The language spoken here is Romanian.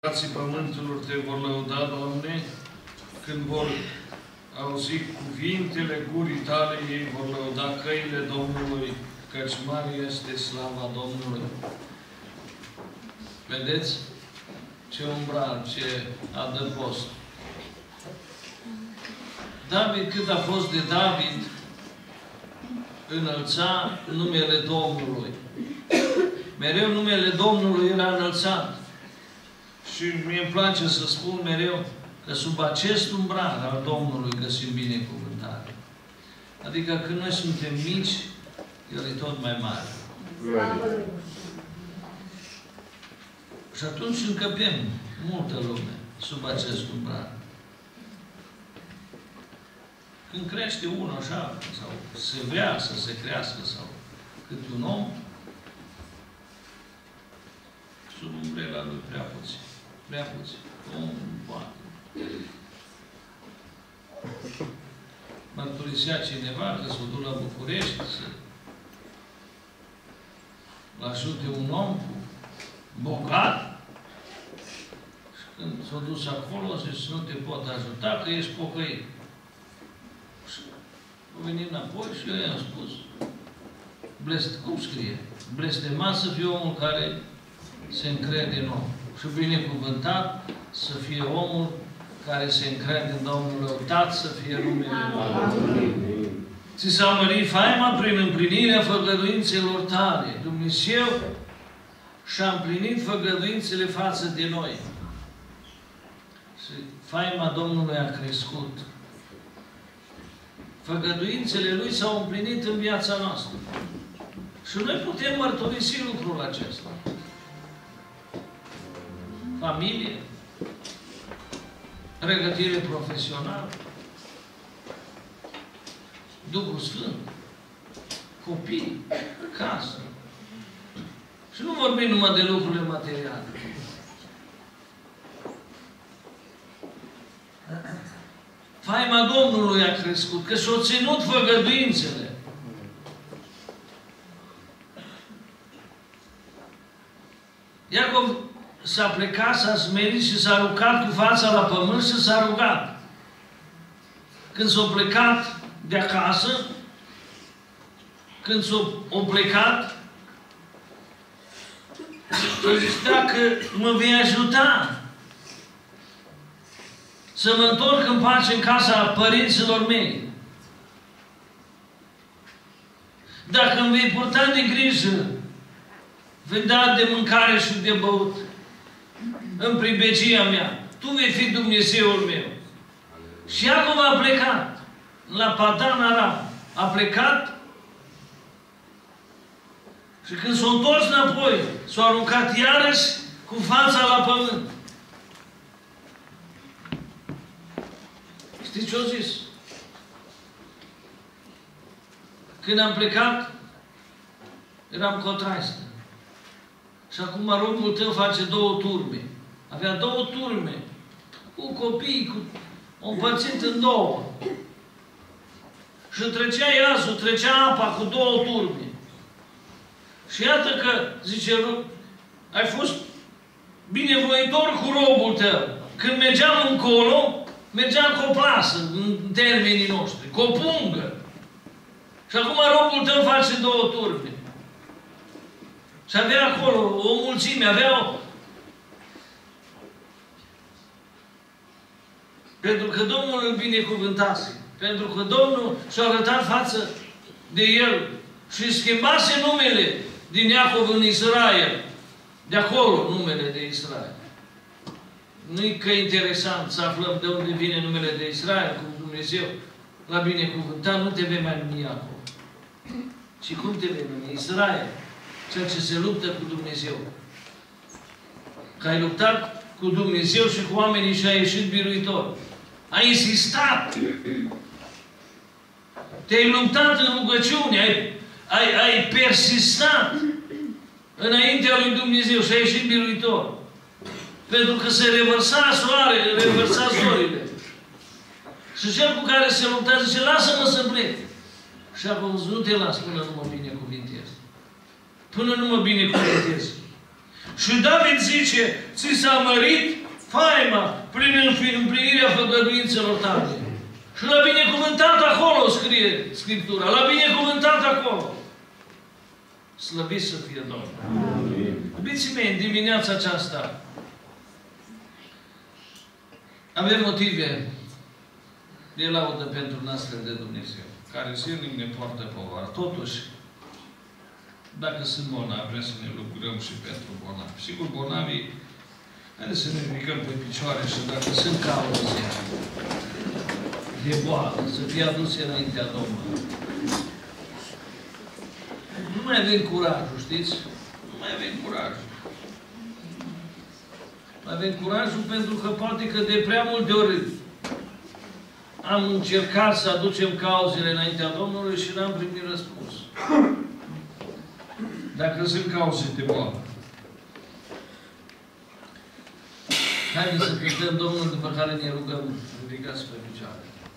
Frații pământelor te vor lăuda, Doamne, când vor auzi cuvintele gurii tale, ei vor lăuda căile Domnului, căci mare este slava Domnului. Vedeți? Ce umbral, ce adăpost. David, cât a fost de David, înălța numele Domnului. Mereu numele Domnului era înălțat. Și mie îmi place să spun mereu că sub acest umbral al Domnului găsim binecuvântare. Adică când noi suntem mici, El e tot mai mare. Și atunci încăpem multă lume sub acest umbral. Când crește unul așa, sau se vrea să se crească, sau cât un om, sub umbrela lui prea puțin. Prea puțin. Omul nu poate. Mărturisea cineva că s-o duc la București să-l ajute un om bogat și când s-a dus acolo, zice, nu te pot ajuta, că ești pocăit. Și a venit înapoi și eu i-am spus, cum scrie? Blestemat să fie omul care se încrede în om. Și binecuvântat să fie omul care se încrede în Domnul, lăutat să fie numele Lui. Ți s-a mărit faima prin împlinirea făgăduințelor tale. Dumnezeu și-a împlinit făgăduințele față de noi. Și faima Domnului a crescut. Făgăduințele Lui s-au împlinit în viața noastră. Și noi putem mărturisi lucrul acesta. Familie, pregătire profesională, Duhul Sfânt, copii, casă. Și nu vorbim numai de lucrurile materiale. Faima Domnului a crescut, că și-au ținut făgăduințele. Iacov s-a plecat, s-a smerit și s-a rugat cu fața la pământ și s-a rugat. Când s-a plecat de acasă, când s-a plecat, s-a zis, dacă mă vei ajuta să mă întorc în pace în casa părinților mei, dacă îmi vei purta de grijă, vei da de mâncare și de băut, în pribegia mea, Tu vei fi Dumnezeul meu. Și Iacov a plecat la Padan Aram. A plecat și când s-a întors înapoi, s-a aruncat iarăși cu fața la pământ. Știți ce-a zis? Când am plecat, eram cotraistă. Și acum robul tău face 2 turme. Avea 2 turme. Cu copii, o împărțit în 2. Și trecea iazul, trecea apa cu 2 turme. Și iată că, zice, ai fost binevoitor cu robul tău. Când mergeam încolo, mergeam cu o plasă, în termenii noștri, cu o pungă. Și acum robul tău face 2 turme. Și avea acolo o mulțime, avea pentru că Domnul îl binecuvântase, pentru că Domnul și-a arătat față de el și schimbase numele din Iacov în Israel. De acolo numele de Israel. Nu-i că interesant să aflăm de unde vine numele de Israel, cum Dumnezeu l-a binecuvântat, nu te vei mai numi Iacov. Și cum te vei numi? Israel. Cel ce se luptă cu Dumnezeu. Că ai luptat cu Dumnezeu și cu oamenii și ai ieșit biruitor. Ai insistat. Te-ai luptat în rugăciune. Ai persistat înaintea lui Dumnezeu și ai ieșit biruitor. Pentru că se revărsa zorile. Și cel cu care se lupta zice, lasă-mă să plec. Și acum nu te las până nu mă binecuvintez. Până nu mă binecuvintez. Și David zice, ți s-a mărit faima prin împlinirea făgăduințelor tale. Și l-a binecuvântat acolo, scrie Scriptura. L-a binecuvântat acolo. Slăvit să fie Domnul. Iubiții mei, în dimineața aceasta avem motive de laudă pentru noastră de Dumnezeu, care zilnic ne poartă povară. Totuși, dacă sunt bolnavi, vrem să ne lucrăm și pentru bolnavi. Sigur, bolnavii, haideți să ne ridicăm pe picioare și dacă sunt cauze de boală, să fie aduse înaintea Domnului. Nu mai avem curajul, știți? Nu mai avem curajul. Mai avem curajul pentru că poate că de prea multe ori am încercat să aducem cauzele înaintea Domnului și n-am primit răspuns. Dacă sunt cauze de boală. Haideți să cântăm Domnul, după care ne rugăm, ridicați pe picioare.